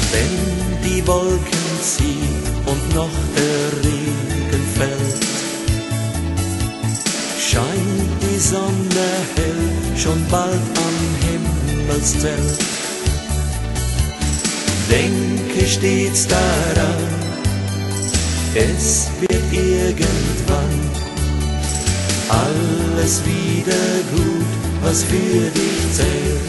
Wenn die Wolken ziehen und noch der Regen fällt, scheint die Sonne hell schon bald am Himmelszelt. Denke stets daran, es wird irgendwann alles wieder gut, was für dich zählt.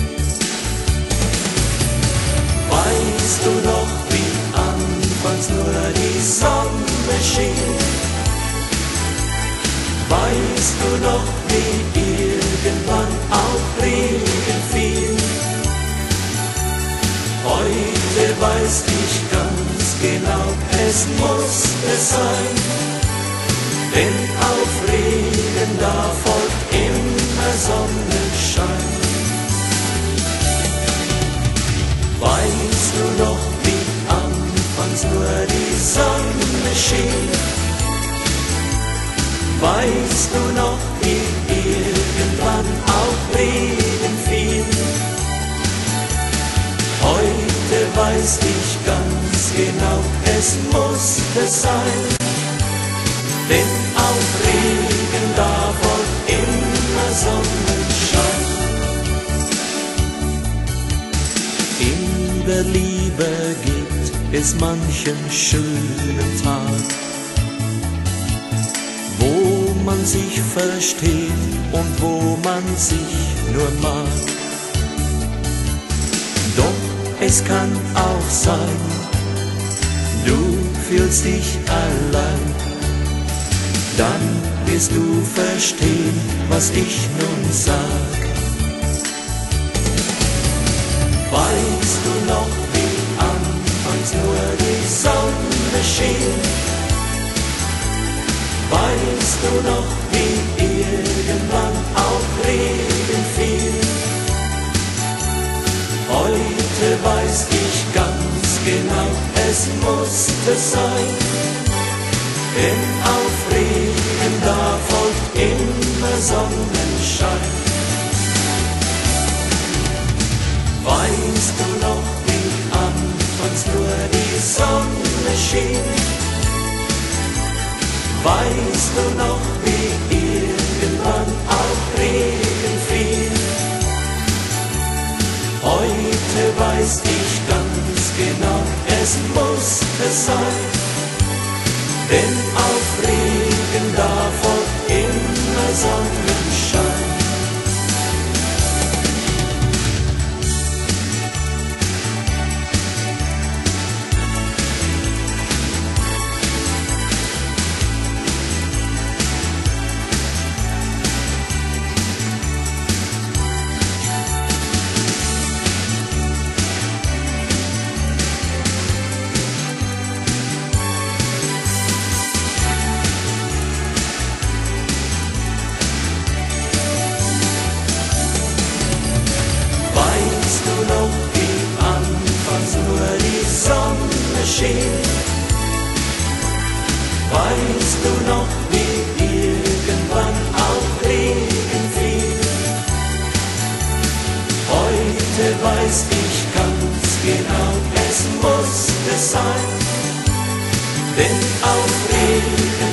Weißt du noch, wie anfangs nur die Sonne schien? Weißt du noch, wie irgendwann auch Regen fiel? Heute weiß ich ganz genau, es musste sein, denn auf Regen da folgt immer Sonnenschein. Weißt du noch, wie anfangs nur die Sonne schien? Weißt du noch, wie irgendwann auch Regen fiel? Heute weiß ich ganz genau, es musste sein, denn auf Regen da folgt immer Sonnenschein. In der Liebe gibt es manchen schönen Tag, wo man sich versteht und wo man sich nur mag. Doch es kann auch sein, du fühlst dich allein, dann wirst du verstehen, was ich nun sag. Weißt du noch, wie anfangs nur die Sonne schien? Weißt du noch, wie irgendwann auch Regen fiel? Heute weiß ich ganz genau, es musste sein, denn auf Regen da folgt immer Sonnenschein. Weißt du noch, wie anfangs nur die Sonne schien? Weißt du noch, wie irgendwann auch Regen fiel? Heute weiß ich ganz genau, es musste sein, denn auf Regen da folgt immer Sonnenschein. Weißt du noch, wie irgendwann auch Regen fiel? Heute weiß ich ganz genau, es musste sein, denn auf Regen